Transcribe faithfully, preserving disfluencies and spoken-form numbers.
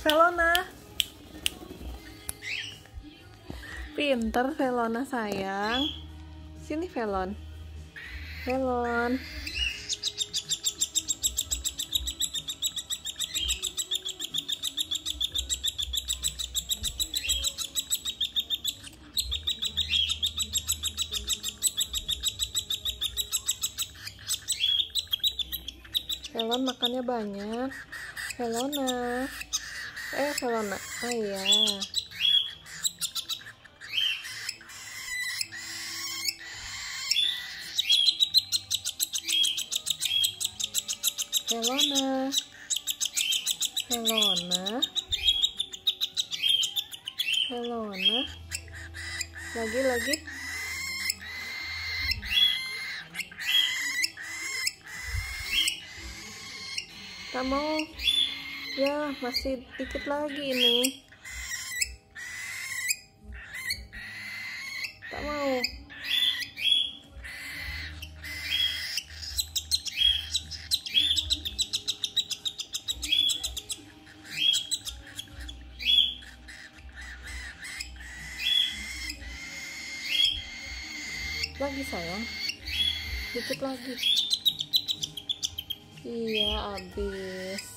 Velona. Pinter Velona sayang. Sini Velon. Velon. Velon makannya banyak. Velona. Eh, Velona. Oh iya. Velona. Velona. Velona. Lagi lagi. Tak mau. Ya, masih dikit lagi ini. Tak mau. Lagi sayang. Dikit lagi. Iya, habis.